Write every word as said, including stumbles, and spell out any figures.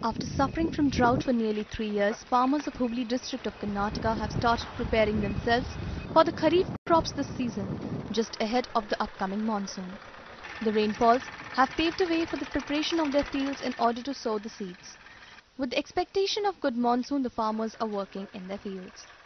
After suffering from drought for nearly three years, farmers of Hubli District of Karnataka have started preparing themselves for the Kharif crops this season, just ahead of the upcoming monsoon. The rainfalls have paved the way for the preparation of their fields in order to sow the seeds. With the expectation of good monsoon, the farmers are working in their fields.